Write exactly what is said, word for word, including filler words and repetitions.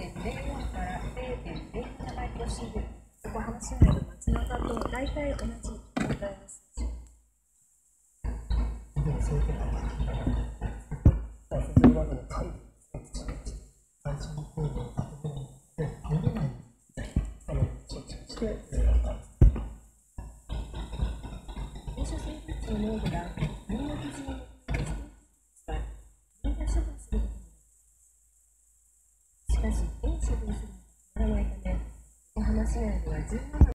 てんゼロよん から ゼロてんゼロなな バイト シービー、横浜市内の街中と大体同じ状態です。 でもそういうことはそういうわけで会議最新のコードを立てて読めないあの処置をしてやったんです。 入社生活のノードが入力時に使い、入社処分することになります。しかし、どう処分するのかわからないため、横浜市内ではじゅうなな